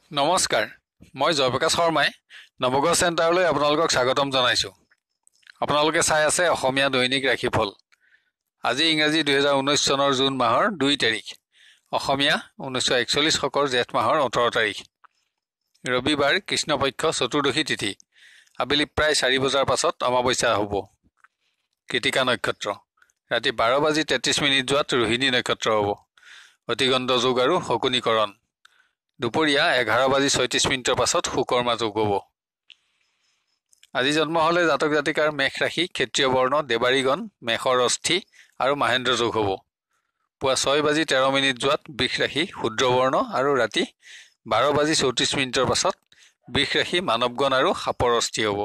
নমস্কাৰ, মই জয়প্ৰকাশ শৰ্মাই নৱগ্ৰহ চেণ্টাৰলৈ আপোনালোকক স্বাগতম জনাইছোঁ। আপোনালোকে চাই আছে অসমীয়া দৈনিক ৰাশিফল। আজি ইংৰাজী 2019 চনৰ জুন মাহৰ 2 তাৰিখ, অসমীয়া 1941 শকৰ জেঠ মাহৰ 18 তাৰিখ, ৰবিবাৰ, কৃষ্ণপক্ষ চতুৰ্দশী তিথি, আবেলি প্ৰায় 4 বজাৰ পাছত অমাৱস্যা হ'ব। কৃতিকা নক্ষত্ৰ, ৰাতি 12:33 যোৱাত ৰোহিণী নক্ষত্ৰ হ'ব। অতিগণ্ড যোগ আৰু শকুনীকৰণ, দুপৰীয়া 11:36 পাছত শুকৰ্মা যোগ হ'ব। আজি জন্ম হ'লে জাতক জাতিকাৰ মেষ ৰাশি, ক্ষেত্ৰীয় বৰ্ণ, দেৱাৰীগণ, মেষৰ অস্থি আৰু মাহেন্দ্ৰ যোগ হ'ব। পুৱা 6:13 যোৱাত বৃষ ৰাশি, শূদ্ৰ বৰ্ণ আৰু ৰাতি 12:34 পাছত বৃষ ৰাশি, মানৱগণ আৰু সাপৰ অস্থি হ'ব।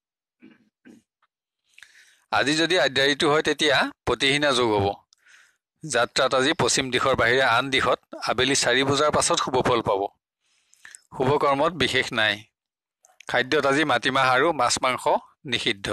আজি যদি আদ্যাৰিটো হয় তেতিয়া প্ৰতিহীনা যোগ হ'ব। যাত্ৰাত আজি পশ্চিম দিশৰ বাহিৰে আন দিশত আবেলি 4 বজাৰ পাছত শুভ ফল পাব। শুভ কৰ্মত বিশেষ নাই। খাদ্যত আজি মাটিমাহ আৰু মাছ মাংস নিষিদ্ধ।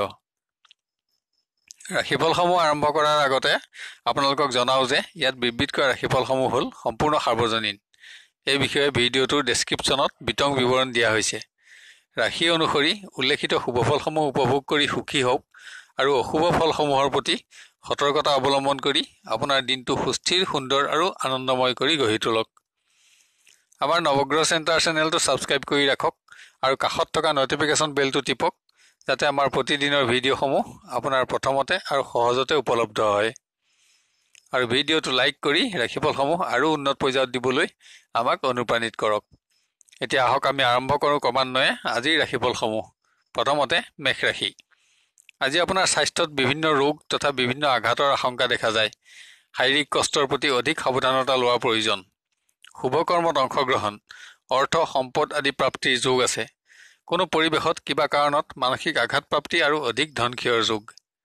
ৰাশিফলসমূহ আৰম্ভ কৰাৰ আগতে আপোনালোকক জনাওঁ যে ইয়াত বিবৃত কৰা ৰাশিফলসমূহ হ'ল সম্পূৰ্ণ সাৰ্বজনীন। এই বিষয়ে ভিডিঅ'টোৰ ডেছক্ৰিপশ্যনত বিতং বিৱৰণ দিয়া হৈছে। ৰাশি অনুসৰি উল্লেখিত শুভফলসমূহ উপভোগ কৰি সুখী হওক আৰু অশুভ ফলসমূহৰ প্ৰতি সতৰ্কতা অৱলম্বন কৰি আপোনাৰ দিনটো সুস্থিৰ, সুন্দৰ আৰু আনন্দময় কৰি গঢ়ি তোলক। আমাৰ নৱগ্ৰহ চেণ্টাৰ চেনেলটো ছাবস্ক্ৰাইব কৰি ৰাখক আৰু কাষত থকা ন'টিফিকেশ্যন বেলটো টিপক, যাতে আমাৰ প্ৰতিদিনৰ ভিডিঅ'সমূহ আপোনাৰ প্ৰথমতে আৰু সহজতে উপলব্ধ হয়। আৰু ভিডিঅ'টো লাইক কৰি ৰাশিফলসমূহ আৰু উন্নত পৰ্যায়ত দিবলৈ আমাক অনুপ্ৰাণিত কৰক। এতিয়া আহক আমি আৰম্ভ কৰোঁ ক্ৰমান্বয়ে আজিৰ ৰাশিফলসমূহ। প্ৰথমতে মেষ ৰাশি। আজি আপোনাৰ স্বাস্থ্যত বিভিন্ন ৰোগ তথা বিভিন্ন আঘাতৰ আশংকা দেখা যায়। শাৰীৰিক কষ্টৰ প্ৰতি অধিক সাৱধানতা লোৱাৰ প্ৰয়োজন। শুভ কৰ্মত অংশগ্ৰহণ, অৰ্থ সম্পদ আদি প্ৰাপ্তিৰ যোগ আছে। কোনো পৰিৱেশত কিবা কাৰণত মানসিক আঘাত প্ৰাপ্তি আৰু অধিক ধনক্ষয়ৰ যোগ।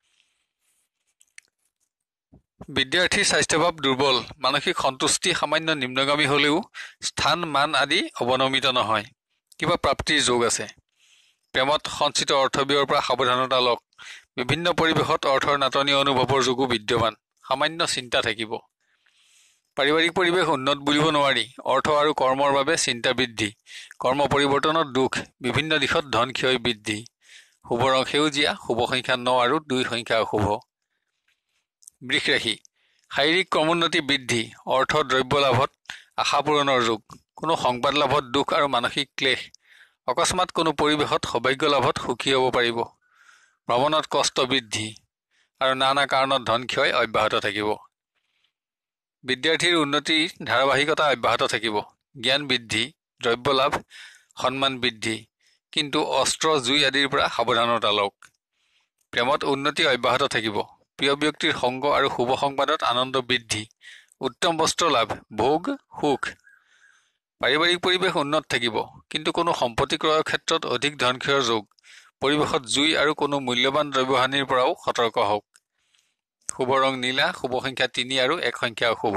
বিদ্যাৰ্থীৰ স্বাস্থ্যভাৱ দুৰ্বল, মানসিক সন্তুষ্টি সামান্য নিম্নগামী হ'লেও স্থান মান আদি অৱনমিত নহয়। কিবা প্ৰাপ্তিৰ যোগ আছে। প্ৰেমত সঞ্চিত অৰ্থব্যয়ৰ পৰা সাৱধানতা লওক। বিভিন্ন পৰিৱেশত অৰ্থৰ নাটনি অনুভৱৰ যোগো বিদ্যমান। সামান্য চিন্তা থাকিব। পাৰিবাৰিক পৰিৱেশ উন্নত বুলিব নোৱাৰি। অৰ্থ আৰু কৰ্মৰ বাবে চিন্তা বৃদ্ধি। কৰ্ম পৰিৱৰ্তনত দুখ, বিভিন্ন দিশত ধন ক্ষয় বৃদ্ধি। শুভ ৰং সেউজীয়া, শুভ সংখ্যা 9 আৰু 2 সংখ্যা অশুভ। বৃষ ৰাশি। শাৰীৰিক ক্ৰমোন্নতি বৃদ্ধি, অৰ্থ দ্ৰব্য লাভত আশা পূৰণৰ যোগ। কোনো সংবাদ লাভত দুখ আৰু মানসিক ক্লেশ। অকস্মাৎ কোনো পৰিৱেশত সৌভাগ্য লাভত সুখী হ'ব পাৰিব। ভ্ৰমণত কষ্ট বৃদ্ধি আৰু নানা কাৰণত ধন ক্ষয় অব্যাহত থাকিব। বিদ্যাৰ্থীৰ উন্নতিৰ ধাৰাবাহিকতা অব্যাহত থাকিব। জ্ঞান বৃদ্ধি, দ্ৰব্য লাভ, সন্মান বৃদ্ধি, কিন্তু অস্ত্ৰ, জুই আদিৰ পৰা সাৱধানতা লওক। প্ৰেমত উন্নতি অব্যাহত থাকিব। প্ৰিয় ব্যক্তিৰ সংগ আৰু শুভ সংবাদত আনন্দ বৃদ্ধি। উত্তম বস্ত্ৰ লাভ, ভোগ, সুখ। পাৰিবাৰিক পৰিৱেশ উন্নত থাকিব, কিন্তু কোনো সম্পত্তি ক্ৰয়ৰ ক্ষেত্ৰত অধিক ধনক্ষয়ৰ যোগ। পৰিৱেশত জুই আৰু কোনো মূল্যৱান দ্ৰব্যহানিৰ পৰাও সতৰ্ক হওক। শুভ ৰং নীলা, শুভ সংখ্যা 3 আৰু 1 সংখ্যা অশুভ।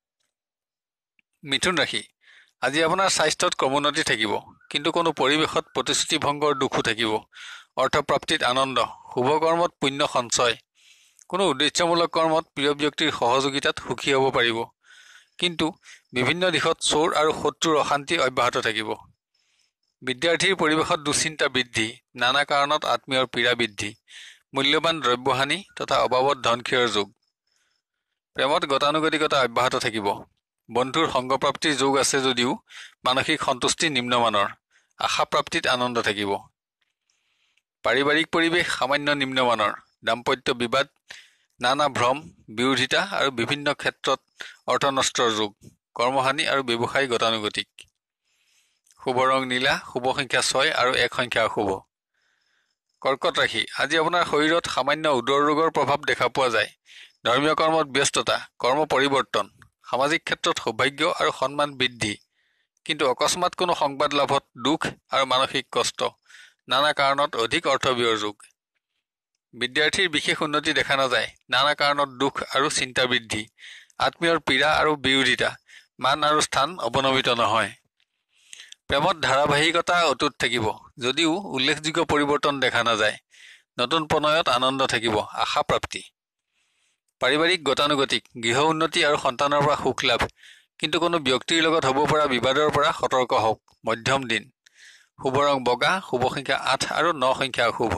মিথুন ৰাশি। আজি আপোনাৰ স্বাস্থ্যত ক্ৰমোন্নতি থাকিব, কিন্তু কোনো পৰিৱেশত প্ৰতিশ্ৰুতি ভংগৰ দুখো থাকিব। অৰ্থপ্ৰাপ্তিত আনন্দ, শুভ কৰ্মত পুণ্য সঞ্চয়। কোনো উদ্দেশ্যমূলক কৰ্মত প্ৰিয় ব্যক্তিৰ সহযোগিতাত সুখী হ'ব পাৰিব, কিন্তু বিভিন্ন দিশত চোৰ আৰু শত্ৰুৰ অশান্তি অব্যাহত থাকিব। বিদ্যাৰ্থীৰ পৰিৱেশত দুশ্চিন্তা বৃদ্ধি, নানা কাৰণত আত্মীয়ৰ পীড়া বৃদ্ধি, মূল্যৱান দ্ৰব্যহানি তথা অবাবত ধনক্ষয়ৰ যোগ। প্ৰেমত গতানুগতিকতা অব্যাহত থাকিব। বন্ধুৰ সংগপ্ৰাপ্তিৰ যোগ আছে যদিও মানসিক সন্তুষ্টি নিম্নমানৰ। আশাপ্ৰাপ্তিত আনন্দ থাকিব। পাৰিবাৰিক পৰিৱেশ সামান্য নিম্নমানৰ। দাম্পত্য বিবাদ, নানা ভ্ৰম, বিৰোধিতা আৰু বিভিন্ন ক্ষেত্ৰত অৰ্থনষ্টৰ যোগ। কৰ্মহানি আৰু ব্যৱসায় গতানুগতিক। শুভ ৰং নীলা, শুভ সংখ্যা 6 আৰু 1 সংখ্যা অশুভ। কৰ্কট ৰাশি। আজি আপোনাৰ শৰীৰত সামান্য উদৰ ৰোগৰ প্ৰভাৱ দেখা পোৱা যায়। ধৰ্মীয় কৰ্মত ব্যস্ততা, কৰ্ম পৰিৱৰ্তন, সামাজিক ক্ষেত্ৰত সৌভাগ্য আৰু সন্মান বৃদ্ধি, কিন্তু অকস্মাৎ কোনো সংবাদ লাভত দুখ আৰু মানসিক কষ্ট। নানা কাৰণত অধিক অৰ্থব্যয়ৰ যোগ। বিদ্যাৰ্থীৰ বিশেষ উন্নতি দেখা নাযায়। নানা কাৰণত দুখ আৰু চিন্তা বৃদ্ধি। আত্মীয়ৰ পীড়া আৰু বিৰোধিতা, মান আৰু স্থান অৱনমিত নহয়। প্ৰেমত ধাৰাবাহিকতা অটুট থাকিব, যদিও উল্লেখযোগ্য পৰিৱৰ্তন দেখা নাযায়। নতুন প্ৰণয়ত আনন্দ থাকিব, আশাপ্ৰাপ্তি। পাৰিবাৰিক গতানুগতিক, গৃহ উন্নতি আৰু সন্তানৰ পৰা সুখ লাভ, কিন্তু কোনো ব্যক্তিৰ লগত হ'ব পৰা বিবাদৰ পৰা সতৰ্ক হওক। মধ্যম দিন। শুভ ৰং বগা, শুভ সংখ্যা 8 আৰু 9 সংখ্যা অশুভ।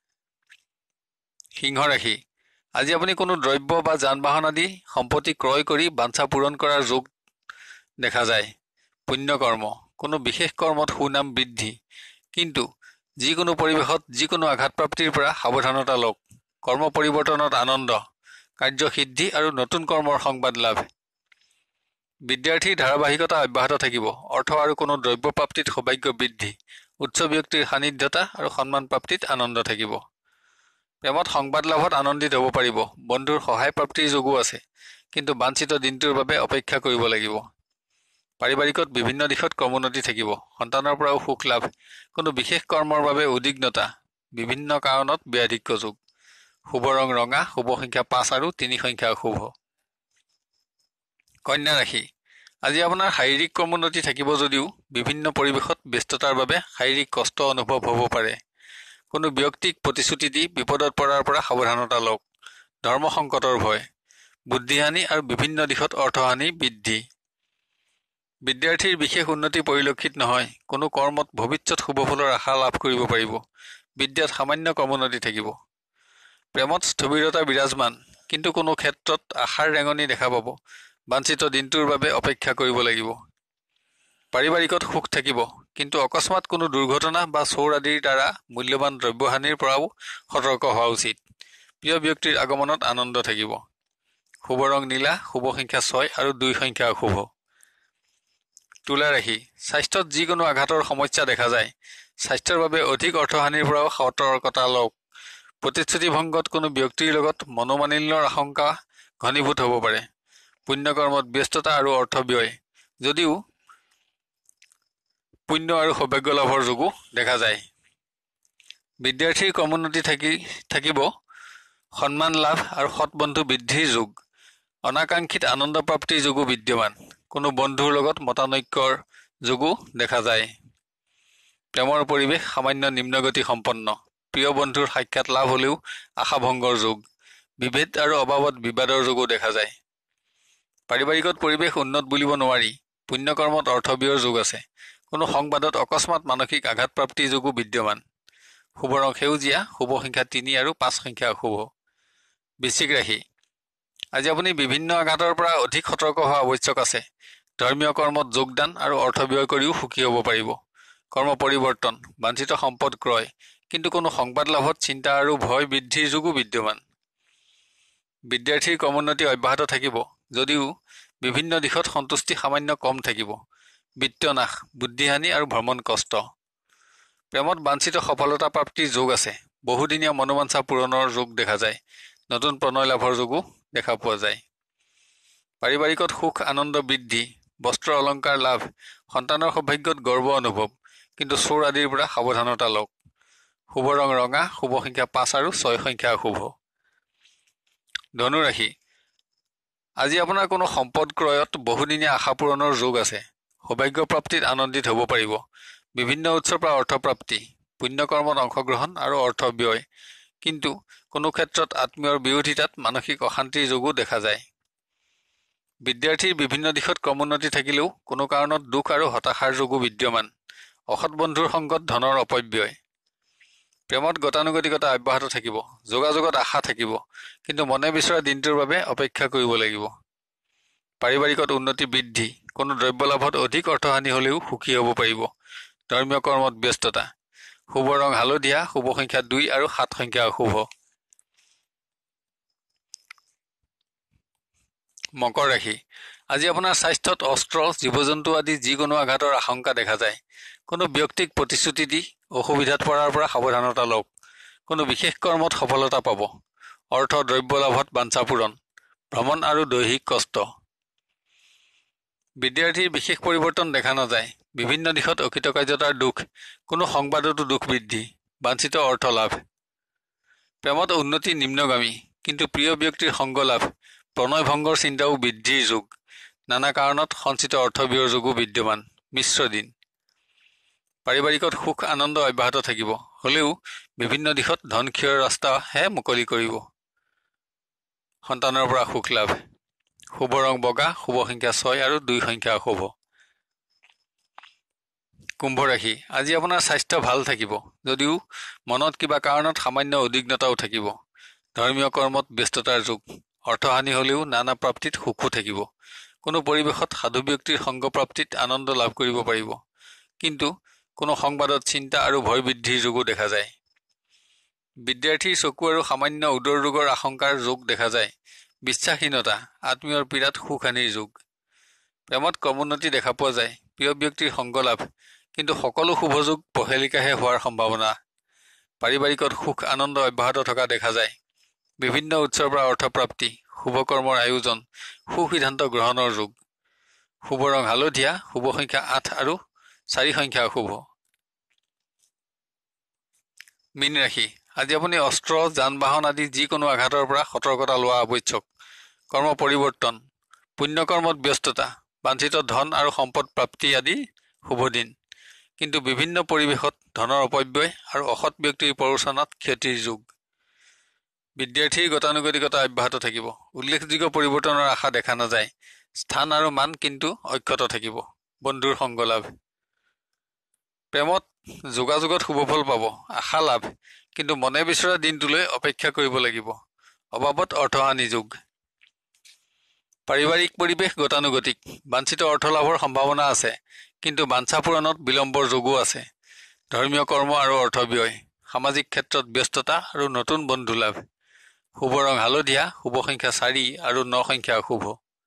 সিংহ ৰাশি, আজি আপুনি কোনো দ্ৰব্য বা যান বাহন আদি সম্পত্তি ক্ৰয় কৰি বাঞ্ছা পূৰণ কৰাৰ যোগ দেখা যায়। পুণ্য কৰ্ম, কোনো বিশেষ কৰ্মত সুনাম বৃদ্ধি, কিন্তু যিকোনো পৰিৱেশত যিকোনো আঘাতপ্ৰাপ্তিৰ পৰা সাৱধানতা লওক। কৰ্ম পৰিৱৰ্তনত আনন্দ, কাৰ্যসিদ্ধি আৰু নতুন কৰ্মৰ সংবাদ লাভ। বিদ্যাৰ্থীৰ ধাৰাবাহিকতা অব্যাহত থাকিব। অৰ্থ আৰু কোনো দ্ৰব্য প্ৰাপ্তিত সৌভাগ্য বৃদ্ধি, উচ্চ ব্যক্তিৰ সান্নিধ্যতা আৰু সন্মান প্ৰাপ্তিত আনন্দ থাকিব। প্ৰেমত সংবাদ লাভত আনন্দিত হ'ব পাৰিব। বন্ধুৰ সহায় প্ৰাপ্তিৰ যোগো আছে, কিন্তু বাঞ্ছিত দিনটোৰ বাবে অপেক্ষা কৰিব লাগিব। পাৰিবাৰিকত বিভিন্ন দিশত ক্ৰমোন্নতি থাকিব। সন্তানৰ পৰাও সুখ লাভ, কোনো বিশেষ কৰ্মৰ বাবে উদ্বিগ্নতা, বিভিন্ন কাৰণত ব্যাধিক্য যোগ। শুভ ৰং ৰঙা, শুভ সংখ্যা 5 আৰু 3 সংখ্যা অশুভ। কন্যা ৰাশি, আজি আপোনাৰ শাৰীৰিক ক্ৰমোন্নতি থাকিব যদিও বিভিন্ন পৰিৱেশত ব্যস্ততাৰ বাবে শাৰীৰিক কষ্ট অনুভৱ হ'ব পাৰে। কোনো ব্যক্তিক প্ৰতিশ্ৰুতি দি বিপদত পৰাৰ পৰা সাৱধানতা লওক। ধৰ্ম সংকটৰ ভয়, বুদ্ধিহানি আৰু বিভিন্ন দিশত অৰ্থহানি বৃদ্ধি। বিদ্যাৰ্থীৰ বিশেষ উন্নতি পৰিলক্ষিত নহয়। কোনো কৰ্মত ভৱিষ্যত শুভফলৰ আশা লাভ কৰিব পাৰিব। বিদ্যাত সামান্য ক্ৰমোন্নতি থাকিব। প্ৰেমত স্থবিৰতা বিৰাজমান, কিন্তু কোনো ক্ষেত্ৰত আশাৰ ৰেঙনি দেখা পাব। বাঞ্ছিত দিনটোৰ বাবে অপেক্ষা কৰিব লাগিব। পাৰিবাৰিকত সুখ থাকিব, কিন্তু অকস্মাত কোনো দুৰ্ঘটনা বা চোৰ আদিৰ দ্বাৰা মূল্যৱান দ্ৰব্যহানিৰ পৰাও সতৰ্ক হোৱা উচিত। প্ৰিয় ব্যক্তিৰ আগমনত আনন্দ থাকিব। শুভ ৰং নীলা, শুভ সংখ্যা 6 আৰু 2 সংখ্যা অশুভ। তুলা ৰাশি, স্বাস্থ্যত যিকোনো আঘাতৰ সমস্যা দেখা যায়। স্বাস্থ্যৰ বাবে অধিক অৰ্থহানিৰ পৰাও সতৰ্কতা লওক। প্ৰতিশ্ৰুতি ভংগত কোনো ব্যক্তিৰ লগত মনোমালিন্যৰ আশংকা ঘনীভূত হ'ব পাৰে। পুণ্যকৰ্মত ব্যস্ততা আৰু অৰ্থ ব্যয়, যদিও পুণ্য আৰু সৌভাগ্য লাভৰ যোগো দেখা যায়। বিদ্যাৰ্থীৰ ক্ৰমোন্নতি থাকিব। সন্মান লাভ আৰু সৎবন্ধু বৃদ্ধিৰ যোগ। অনাকাংক্ষিত আনন্দ প্ৰাপ্তিৰ যোগো বিদ্যমান। কোনো বন্ধুৰ লগত মতানৈক্যৰ যোগো দেখা যায়। প্ৰেমৰ পৰিৱেশ সামান্য নিম্নগতি সম্পন্ন। প্ৰিয় বন্ধুৰ সাক্ষাৎ লাভ হ'লেও আশাভংগৰ যোগ। বিভেদ আৰু অভাৱত বিবাদৰ যোগো দেখা যায়। পাৰিবাৰিকত পৰিৱেশ উন্নত বুলিব নোৱাৰি। পুণ্যকৰ্মত অৰ্থব্যয়ৰ যোগ আছে। কোনো সংবাদত অকস্মাত মানসিক আঘাতপ্ৰাপ্তিৰ যোগো বিদ্যমান। শুভ ৰং সেউজীয়া, শুভ সংখ্যা 3 আৰু 5 সংখ্যা অশুভ। বৃশ্চিক ৰাশি, আজি আপুনি বিভিন্ন আঘাতৰ পৰা অধিক সতৰ্ক হোৱা আৱশ্যক আছে। ধৰ্মীয় কৰ্মত যোগদান আৰু অৰ্থ ব্যয় কৰিও সুখী হ'ব পাৰিব। কৰ্ম পৰিৱৰ্তন, বাঞ্ছিত সম্পদ ক্ৰয়, কিন্তু কোনো সংবাদ লাভত চিন্তা আৰু ভয় বৃদ্ধিৰ যোগো বিদ্যমান। বিদ্যাৰ্থীৰ ক্ৰমোন্নতি অব্যাহত থাকিব, যদিও বিভিন্ন দিশত সন্তুষ্টি সামান্য কম থাকিব। বিত্তনাশ, বুদ্ধিহানি আৰু ভ্ৰমণ কষ্ট। প্ৰেমত বাঞ্ছিত সফলতা প্ৰাপ্তিৰ যোগ আছে। বহুদিনীয়া মনোবাঞ্ছা পূৰণৰ যোগ দেখা যায়। নতুন প্ৰণয় লাভৰ যোগো দেখা পোৱা যায়। পাৰিবাৰিকত সুখ আনন্দ বৃদ্ধি, বস্ত্ৰ অলংকাৰ লাভ, সন্তানৰ সৌভাগ্যত গৰ্ব অনুভৱ, কিন্তু চোৰ আদিৰ পৰা সাৱধানতা লওক। শুভ ৰং ৰঙা, শুভ সংখ্যা 5 আৰু 6 সংখ্যা অশুভ। ধনু ৰাশি, আজি আপোনাৰ কোনো সম্পদ ক্ৰয়ত বহুদিনীয়া আশা পূৰণৰ যোগ আছে। সৌভাগ্য প্ৰাপ্তিত আনন্দিত হ'ব পাৰিব। বিভিন্ন উৎসৰ পৰা অৰ্থপ্ৰাপ্তি, পুণ্যকৰ্মত অংশগ্ৰহণ আৰু অৰ্থ ব্যয়, কিন্তু কোনো ক্ষেত্ৰত আত্মীয়ৰ বিৰোধিতাত মানসিক অশান্তিৰ যোগো দেখা যায়। বিদ্যাৰ্থীৰ বিভিন্ন দিশত ক্ৰমোন্নতি থাকিলেও কোনো কাৰণত দুখ আৰু হতাশাৰ যোগো বিদ্যমান। অসৎ বন্ধুৰ সংগত ধনৰ অপব্যয়। প্ৰেমত গতানুগতিকতা অব্যাহত থাকিব। যোগাযোগত আশা থাকিব, কিন্তু মনে বিচৰা দিনটোৰ বাবে অপেক্ষা কৰিব লাগিব। পাৰিবাৰিকত উন্নতি বৃদ্ধি, কোনো দ্ৰব্য লাভত অধিক অৰ্থহানি হ'লেও সুখী হ'ব পাৰিব। ধৰ্মীয় কৰ্মত ব্যস্ততা। শুভ ৰং হালধীয়া, শুভ সংখ্যা 2 আৰু 7 সংখ্যা অশুভ। মকৰ ৰাশি, আজি আপোনাৰ স্বাস্থ্যত অস্ত্ৰ, জীৱ জন্তু আদি যিকোনো আঘাতৰ আশংকা দেখা যায়। কোনো ব্যক্তিক প্ৰতিশ্ৰুতি দি অসুবিধাত পৰাৰ পৰা সাৱধানতা লওক। কোনো বিশেষ কৰ্মত সফলতা পাব। অৰ্থ দ্ৰব্য লাভত বাঞ্ছা পূৰণ। ভ্ৰমণ আৰু দৈহিক কষ্ট। বিদ্যাৰ্থীৰ বিশেষ পৰিৱৰ্তন দেখা নাযায়। বিভিন্ন দিশত অকৃতকাৰ্যতাৰ দুখ, কোনো সংবাদতো দুখ বৃদ্ধি, বাঞ্ছিত অৰ্থ লাভ। প্ৰেমত উন্নতি নিম্নগামী, কিন্তু প্ৰিয় ব্যক্তিৰ সংগ লাভ, প্ৰণয় ভংগৰ চিন্তাও বৃদ্ধিৰ যোগ। নানা কাৰণত সঞ্চিত অৰ্থব্যয়ৰ যোগো বিদ্যমান। মিশ্ৰ দিন। পাৰিবাৰিকত সুখ আনন্দ অব্যাহত থাকিব, হ'লেও বিভিন্ন দিশত ধন ক্ষয়ৰ ৰাস্তাহে মুকলি কৰিব। সন্তানৰ পৰা সুখ লাভ। শুভ ৰং বগা, শুভ সংখ্যা 6 আৰু 2 সংখ্যা অশুভ। কুম্ভ ৰাশি আজি আপোনাৰ স্বাস্থ্য ভাল থাকিব যদিও মনত কিবা কাৰণত সামান্য উদ্বিগ্নতাও থাকিব। ধৰ্মীয় কৰ্মত ব্যস্ততাৰ যুগ। অৰ্থহানি হ'লেও নানা প্ৰাপ্তিত সুখো থাকিব। কোনো পৰিৱেশত সাধু ব্যক্তিৰ সংগপ্ৰাপ্তিত আনন্দ লাভ কৰিব পাৰিব। কিন্তু কোনো সংবাদত চিন্তা আৰু ভয় বৃদ্ধিৰ যোগো দেখা যায়। বিদ্যাৰ্থীৰ চকু আৰু সামান্য উদৰ ৰোগৰ আশংকাৰ যোগ দেখা যায়। বিশ্বাসহীনতা, আত্মীয়ৰ পীড়াত সুখহানিৰ যোগ। প্ৰেমত ক্ৰমোন্নতি দেখা পোৱা যায়। প্ৰিয় ব্যক্তিৰ সংগ লাভ। কিন্তু সকলো শুভযোগ প্ৰহেলিকাহে হোৱাৰ সম্ভাৱনা। পাৰিবাৰিকত সুখ আনন্দ অব্যাহত থকা দেখা যায়। বিভিন্ন উৎসৰ পৰা অৰ্থপ্ৰাপ্তি, শুভকৰ্মৰ আয়োজন, সুসিদ্ধান্ত গ্ৰহণৰ যোগ। শুভ ৰং হালধীয়া, শুভ সংখ্যা 8 আৰু 4 সংখ্যা শুভ। মীন ৰাশি আজি আপুনি অস্ত্ৰ, যান বাহন আদি যিকোনো আঘাতৰ পৰা সতৰ্কতা লোৱা আৱশ্যক। কৰ্ম পৰিৱৰ্তন, পুণ্যকৰ্মত ব্যস্ততা, বাঞ্ছিত ধন আৰু সম্পদ প্ৰাপ্তি আদি শুভ দিন। কিন্তু বিভিন্ন পৰিৱেশত ধনৰ অপব্যয় আৰু অসৎ ব্যক্তিৰ প্ৰৰোচনাত ক্ষতিৰ যোগ। বিদ্যাৰ্থীৰ গতানুগতিকতা অব্যাহত থাকিব। উল্লেখযোগ্য পৰিৱৰ্তনৰ আশা দেখা নাযায়। স্থান আৰু মান কিন্তু অক্ষত থাকিব। বন্ধুৰ সংগ লাভ। প্ৰেমত যোগাযোগত শুভফল পাব। আশা লাভ। কিন্তু মনে বিচৰা দিনটোলৈ অপেক্ষা কৰিব লাগিব। অভাৱত অৰ্থহানি যোগ। পাৰিবাৰিক পৰিৱেশ গতানুগতিক। বাঞ্ছিত অৰ্থ লাভৰ সম্ভাৱনা আছে। কিন্তু বাঞ্ছা পূৰণত বিলম্বৰ যোগো আছে। ধৰ্মীয় কৰ্ম আৰু অৰ্থব্যয়। সামাজিক ক্ষেত্ৰত ব্যস্ততা আৰু নতুন বন্ধু লাভ। শুভ ৰং হালধীয়া, শুভ সংখ্যা 4 আৰু 9 সংখ্যা শুভ।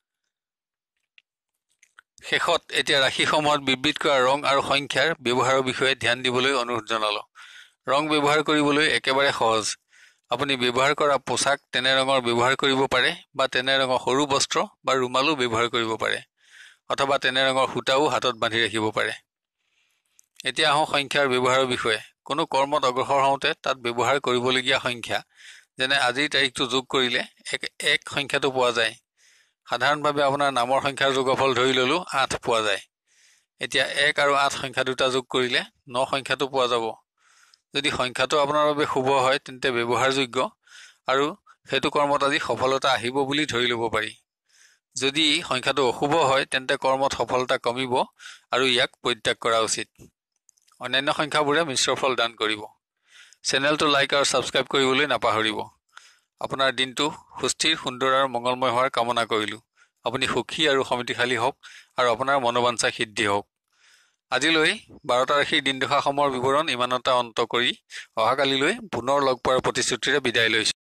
শেষত এতিয়া ৰাশিসমূহত বিবৃত কৰা ৰং আৰু সংখ্যাৰ ব্যৱহাৰৰ বিষয়ে ধ্যান দিবলৈ অনুৰোধ জনালোঁ। ৰং ব্যৱহাৰ কৰিবলৈ একেবাৰে সহজ। আপুনি ব্যৱহাৰ কৰা পোছাক তেনে ৰঙৰ ব্যৱহাৰ কৰিব পাৰে বা তেনে ৰঙৰ সৰু বস্ত্ৰ বা ৰুমালো ব্যৱহাৰ কৰিব পাৰে, অথবা তেনে ৰঙৰ সূতাও হাতত বান্ধি ৰাখিব পাৰে। এতিয়া আহোঁ সংখ্যাৰ ব্যৱহাৰৰ বিষয়ে। কোনো কৰ্মত অগ্ৰসৰ হওঁতে তাত ব্যৱহাৰ কৰিবলগীয়া সংখ্যা, যেনে আজিৰ তাৰিখটো যোগ কৰিলে এক সংখ্যাটো পোৱা যায়। সাধাৰণভাৱে আপোনাৰ নামৰ সংখ্যাৰ যোগফল ধৰি ল'লোঁ 8 পোৱা যায়। এতিয়া 1 আৰু 8 সংখ্যা দুটা যোগ কৰিলে 9 সংখ্যাটো পোৱা যাব। যদি সংখ্যাটো আপোনাৰ বাবে শুভ হয় তেন্তে ব্যৱহাৰযোগ্য আৰু সেইটো কৰ্মত আজি সফলতা আহিব বুলি ধৰি ল'ব পাৰি। যদি সংখ্যাটো অশুভ হয় তেন্তে কৰ্মত সফলতা কমিব আৰু ইয়াক পৰিত্যাগ কৰা উচিত। অন্যান্য সংখ্যাবোৰে মিশ্ৰ ফল দান কৰিব। চেনেলটো লাইক আৰু ছাবস্ক্ৰাইব কৰিবলৈ নাপাহৰিব। আপোনাৰ দিনটো সুস্থিৰ, সুন্দৰ আৰু মংগলময় হোৱাৰ কামনা কৰিলোঁ। আপুনি সুখী আৰু সমৃদ্ধিশালী হওক আৰু আপোনাৰ মনোবাঞ্ছা সিদ্ধি হওক। আজিলৈ 12টা ৰাশিৰ দিন দশাসমূহৰ বিৱৰণ ইমানতে অন্ত কৰি অহাকালিলৈ পুনৰ লগ পোৱাৰ প্ৰতিশ্ৰুতিৰে বিদায় লৈছোঁ।